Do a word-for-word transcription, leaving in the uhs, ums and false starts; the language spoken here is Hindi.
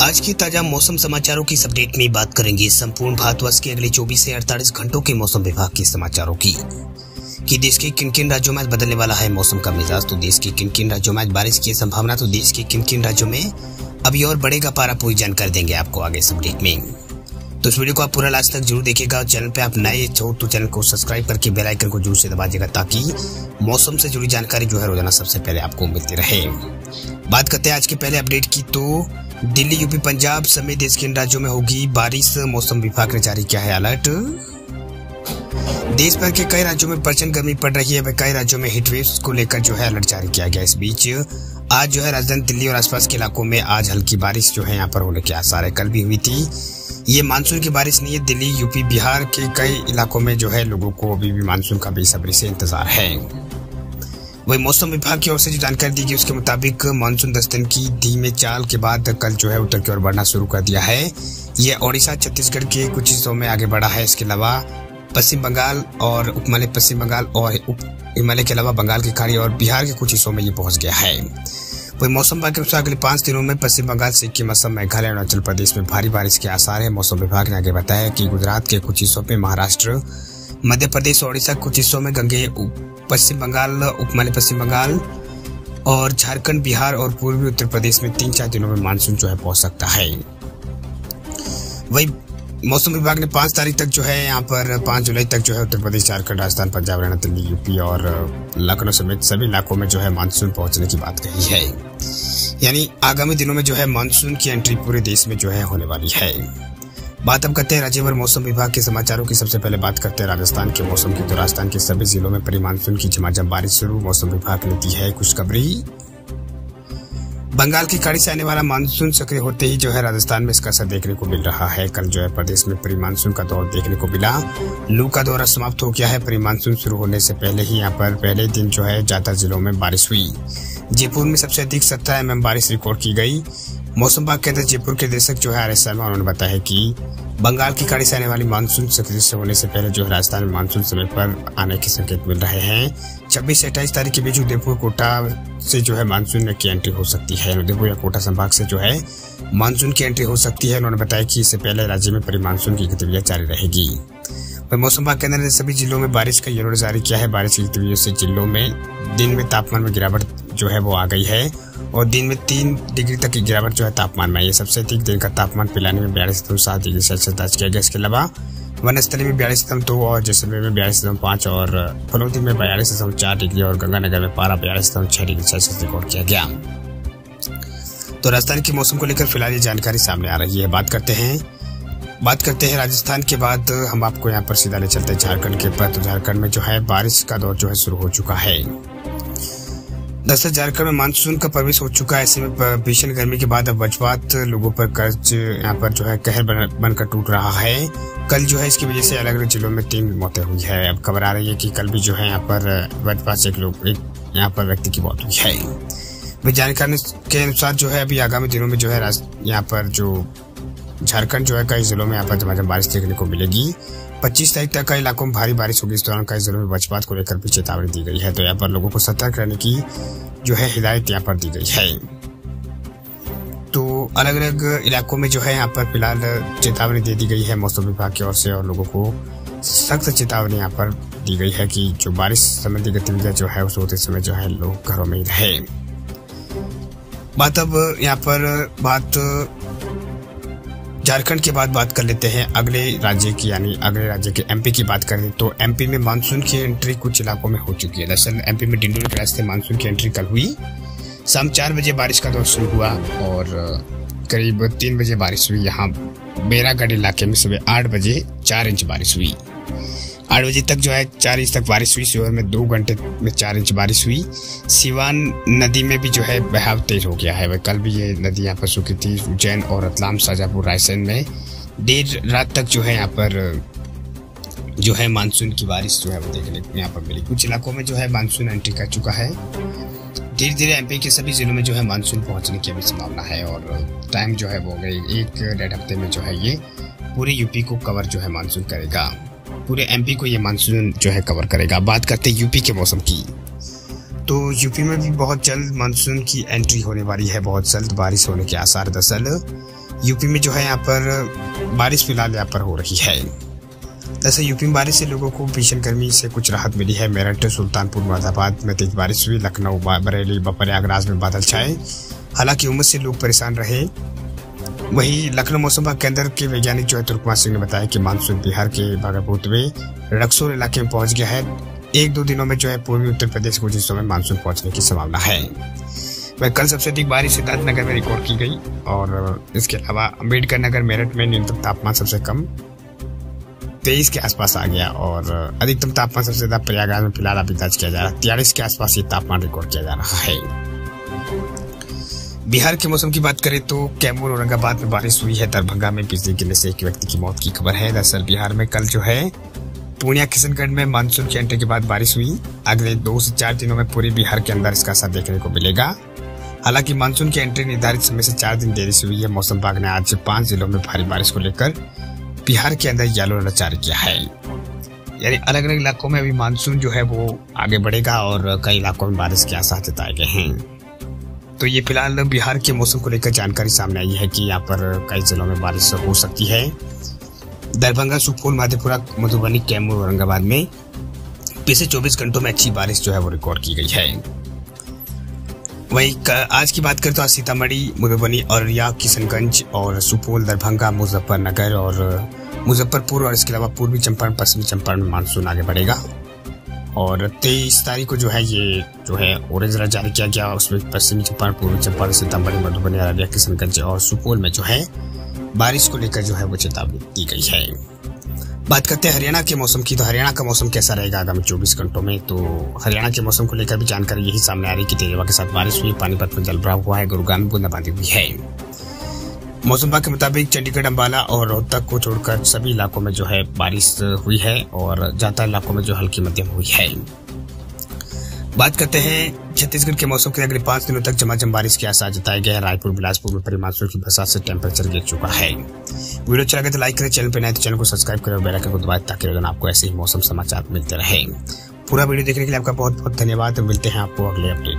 आज की ताजा मौसम समाचारों की इस अपडेट में बात करेंगे संपूर्ण भारतवर्ष के अगले चौबीस से अड़तालीस घंटों के मौसम विभाग के समाचारों की कि देश के किन किन राज्यों में आज बदलने वाला है मौसम का मिजाज। तो देश के किन किन राज्यों में आज बारिश की संभावना, तो देश के किन किन राज्यों में अभी और बढ़ेगा पारा, पूरी जानकारी देंगे आपको आगे इस अपडेट में। तो इस वीडियो को आप पूरा लास्ट तक जरूर देखिएगा और चैनल पे आप नए हो तो चैनल को सब्सक्राइब करके बेल आइकन को जरूर से दबा दीजिएगा ताकि मौसम से जुड़ी जानकारी जो है रोजाना सबसे पहले आपको मिलती रहे। बात करते हैं आज के पहले अपडेट की, तो दिल्ली, यूपी, पंजाब समेत देश के इन राज्यों में होगी बारिश। मौसम विभाग ने जारी किया है अलर्ट। देश भर के कई राज्यों में प्रचंड गर्मी पड़ रही है, वह कई राज्यों में हीटवेव्स को लेकर जो है अलर्ट जारी किया गया। इस बीच आज जो है राजधानी दिल्ली और आसपास के इलाकों में आज हल्की बारिश जो है यहाँ पर होने के आसार है। कल भी हुई थी। ये मानसून की बारिश नहीं है। दिल्ली, यूपी, बिहार के कई इलाकों में जो है लोगों को अभी भी मानसून का बेसब्री से इंतजार है। वही मौसम विभाग की ओर से जो जानकारी दी गई उसके मुताबिक मानसून दस दिन की धीमे चाल के बाद कल जो है उत्तर की ओर बढ़ना शुरू कर दिया है। ये ओडिशा, छत्तीसगढ़ के कुछ हिस्सों में आगे बढ़ा है। इसके अलावा पश्चिम बंगाल और उपमलय पश्चिम बंगाल और उप हिमालय के अलावा बंगाल की खाड़ी और बिहार के कुछ हिस्सों में ये पहुंच गया है। वही मौसम विभाग के अनुसार अगले पांच दिनों में पश्चिम बंगाल, सिक्किम, असम, मेघालय और अरुणाचल प्रदेश में भारी बारिश के आसार है। मौसम विभाग ने आगे बताया कि गुजरात के कुछ हिस्सों में, महाराष्ट्र, मध्य प्रदेश, ओडिशा कुछ हिस्सों में, गंगे, पश्चिम बंगाल, उपमलय पश्चिम बंगाल और झारखंड, बिहार और पूर्वी उत्तर प्रदेश में तीन चार दिनों में मानसून जो है पहुंच सकता है। वही मौसम विभाग ने पांच तारीख तक जो है यहाँ पर पांच जुलाई तक जो है उत्तर प्रदेश, झारखंड, राजस्थान, पंजाब, हरियाणा, दिल्ली, यूपी और लखनऊ समेत सभी इलाकों में जो है मानसून पहुंचने की बात कही है। यानी आगामी दिनों में जो है मानसून की एंट्री पूरे देश में जो है होने वाली है। बात अब करते हैं राज्यभर मौसम विभाग के समाचारों की। सबसे पहले बात करते हैं राजस्थान के मौसम की। तो राजस्थान के सभी जिलों में प्री मानसून की झमाझम बारिश शुरू। मौसम विभाग ने दी है खुशखबरी। बंगाल की खाड़ी से आने वाला मानसून सक्रिय होते ही जो है राजस्थान में इसका असर देखने को मिल रहा है। कल जो है प्रदेश में प्री मानसून का दौर देखने को मिला। लू का दौर समाप्त हो गया है। प्री मानसून शुरू होने से पहले ही यहाँ पर पहले दिन जो है ज्यादा जिलों में बारिश हुई। जयपुर में सबसे अधिक सत्रह एम एम बारिश रिकॉर्ड की गई। मौसम विभाग के अंदर जयपुर के निदेशक जो है आर एस शर्मा, उन्होंने बताया कि बंगाल की खाड़ी से आने वाली मानसून सक्रिय होने से पहले जो है राजस्थान में मानसून समय पर आने के संकेत मिल रहे हैं। छब्बीस से अट्ठाईस तारीख के बीच उदयपुर, कोटा से जो है मानसून की एंट्री हो सकती है। उदयपुर या कोटा संभाग से जो है मानसून की एंट्री हो सकती है। उन्होंने बताया कि इससे पहले राज्य में प्री मानसून की गतिविधियां जारी रहेगी। मौसम विभाग केंद्र ने सभी जिलों में बारिश का येलो जारी किया है। बारिश की गतिविधियों से जिलों में दिन में तापमान में गिरावट जो है वो आ गई है और दिन में तीन डिग्री तक की गिरावट जो है तापमान में। ये सबसे अधिक दिन का तापमान पिलानी में बयालीस दशमलव सात डिग्री सेल्सियस दर्ज किया गया। इसके अलावा वनस्थली में बयालीस दशमलव दो और जैसलमेर में बयालीस दशमलव पाँच और फलोदी में बयालीस दशमलव चार डिग्री और गंगानगर में पारा बयालीस दशमलव छह डिग्री सेल्सियस रिकॉर्ड किया गया। तो राजस्थान के मौसम को लेकर फिलहाल ये जानकारी सामने आ रही है। बात करते हैं बात करते हैं राजस्थान के बाद हम आपको यहाँ पर सीधा ले चलते हैं झारखंड के पर। तो झारखंड में जो है बारिश का दौर जो है शुरू हो चुका है। दरअसल झारखंड में मानसून का प्रवेश हो चुका है। ऐसे में भीषण गर्मी के बाद अब वज्रपात लोगों पर कर्ज यहाँ पर जो है कहर बनकर टूट रहा है। कल जो है इसकी वजह से अलग अलग जिलों में तीन मौतें हुई है। अब खबर आ रही है कि कल भी जो है यहाँ पर वज्रपात से एक लोग एक यहाँ पर व्यक्ति की मौत हुई है। जानकारी के अनुसार जो है अभी आगामी दिनों में जो है यहाँ पर जो झारखंड जो है कई जिलों में यहाँ पर झमाझम बारिश देखने को मिलेगी। पच्चीस तारीख तक कई इलाकों में भारी बारिश होगी। इस दौरान कई जिलों में वज्रपात को लेकर भी चेतावनी दी गई है। तो यहाँ पर लोगों को सतर्क रहने की जो है हिदायत यहाँ पर दी गई है। तो अलग अलग इलाकों में जो है यहाँ पर फिलहाल चेतावनी दे दी गई है मौसम विभाग की ओर से और लोगों को सख्त चेतावनी यहाँ पर दी गई है कि जो बारिश संबंधी गतिविधियां जो है उस होते समय जो है लोग घरों में ही रहे। बात अब यहाँ पर बात झारखंड के बाद बात कर लेते हैं अगले राज्य की, यानी अगले राज्य के एमपी की बात करें तो एमपी में मानसून की एंट्री कुछ इलाकों में हो चुकी है। दरअसल एमपी में डिंडोरी के रास्ते मानसून की एंट्री कल हुई। शाम चार बजे बारिश का दौर शुरू हुआ और करीब तीन बजे बारिश हुई। यहाँ बेरागढ़ इलाके में सुबह आठ बजे चार इंच बारिश हुई। आठ बजे तक जो है चार इंच तक बारिश हुई। सीहोर में दो घंटे में चार इंच बारिश हुई। सिवान नदी में भी जो है बहाव तेज हो गया है। वह कल भी ये नदी यहाँ पर सूखी थी। उज्जैन और रतलाम, शाजापुर, रायसेन में देर रात तक जो है यहाँ पर जो है मानसून की बारिश जो है वो देखने को यहाँ पर मिली। कुछ इलाकों में जो है मानसून एंट्री कर चुका है। धीरे धीरे एमपी के सभी जिलों में जो है मानसून पहुंचने की भी संभावना है और टाइम जो है वो गई एक डेढ़ हफ्ते में जो है ये पूरे यूपी को कवर जो है मानसून करेगा। पूरे एमपी को ये मानसून जो है कवर करेगा। बात करते हैं यूपी के मौसम की। तो यूपी में भी बहुत जल्द मानसून की एंट्री होने वाली है, बहुत जल्द बारिश होने के आसार। दरअसल यूपी में जो है यहाँ पर बारिश फिलहाल यहाँ पर हो रही है। दरअसल यूपी में बारिश से लोगों को भीषण गर्मी से कुछ राहत मिली है। मेरठ, सुल्तानपुर, मुरादाबाद में तेज बारिश हुई। लखनऊ, बरेली, प्रयागराज में बादल छाए। हालांकि उमस से लोग परेशान रहे। वहीं लखनऊ मौसम विभाग केंद्र के वैज्ञानिक जो है तुर्क कुमार सिंह ने बताया कि मानसून बिहार के भागलपुर में रक्सौल इलाके में पहुंच गया है। एक दो दिनों में जो है पूर्वी उत्तर प्रदेश के कुछ हिस्सों में मानसून पहुंचने की संभावना है। वह कल सबसे अधिक बारिश सिद्धार्थनगर में रिकॉर्ड की गई और इसके अलावा अम्बेडकर नगर, मेरठ में न्यूनतम तापमान सबसे कम तेईस के आसपास आ गया और अधिकतम तापमान सबसे ज्यादा प्रयागराज में फिलहाल अभी दर्ज किया जा रहा है। तियालीस के आसपास ये तापमान रिकॉर्ड किया जा रहा है। बिहार के मौसम की बात करें तो कैमूर, औरंगाबाद में बारिश हुई है। दरभंगा में बिजली गिरने से एक व्यक्ति की मौत की खबर है। दरअसल बिहार में कल जो है पूर्णिया, किशनगंज में मानसून की एंट्री के बाद बारिश हुई। अगले दो से चार दिनों में पूरे बिहार के अंदर इसका असर देखने को मिलेगा। हालांकि मानसून की एंट्री निर्धारित समय से चार दिन देरी से हुई है। मौसम विभाग ने आज पांच जिलों में भारी बारिश को लेकर बिहार के अंदर येलो अलर्ट जारी किया है। यानी अलग अलग इलाकों में अभी मानसून जो है वो आगे बढ़ेगा और कई इलाकों में बारिश के आसार जताए गए हैं। तो ये फिलहाल बिहार के मौसम को लेकर जानकारी सामने आई है कि यहाँ पर कई जिलों में बारिश हो सकती है। दरभंगा, सुपौल, मधेपुरा, मधुबनी, कैमूर, औरंगाबाद में पिछले चौबीस घंटों में अच्छी बारिश जो है वो रिकॉर्ड की गई है। वहीं आज की बात करें तो आज सीतामढ़ी, मधुबनी, औरैया, किशनगंज और सुपौल, दरभंगा, मुजफ्फरनगर और मुजफ्फरपुर और इसके अलावा पूर्वी चंपारण, पश्चिमी चंपारण में मानसून आगे बढ़ेगा। और तेईस तारीख को जो है ये जो है ऑरेंज अलर्ट जारी किया गया। उसमें पश्चिमी चंपारण, पूर्वी चंपारण, सीतामढ़ी, मधुबनी, अररिया, किशनगंज और सुपौल में जो है बारिश को लेकर जो है वो चेतावनी दी गई है। बात करते हैं हरियाणा के मौसम की। तो हरियाणा का मौसम कैसा रहेगा आगामी चौबीस घंटों में? तो हरियाणा के मौसम को लेकर भी जानकारी यही सामने आ रही है कि तेज हवा के साथ बारिश हुई। पानीपत में जलभराव हुआ है। गुरुग्राम में बूंदाबांदी हुई है। मौसम विभाग के मुताबिक चंडीगढ़, अंबाला और रोहतक को छोड़कर सभी इलाकों में जो है बारिश हुई है और ज्यादातर इलाकों में जो हल्की मध्यम हुई है। बात करते हैं छत्तीसगढ़ के मौसम के। अगले पांच दिनों तक झमाझम बारिश के आसार जताए गए हैं। रायपुर, बिलासपुर में परिमानसून की बरसात से टेम्परेचर गिर चुका है। वीडियो अच्छा लगे तो लाइक करें, चैनल पर नए तो चैनल को सब्सक्राइब करें और बेल आइकन को दबाएं ताकि रोजाना आपको ऐसे ही मौसम समाचार मिलते रहे। पूरा वीडियो देखने के लिए आपका बहुत बहुत धन्यवाद। मिलते हैं आपको अगले अपडेट।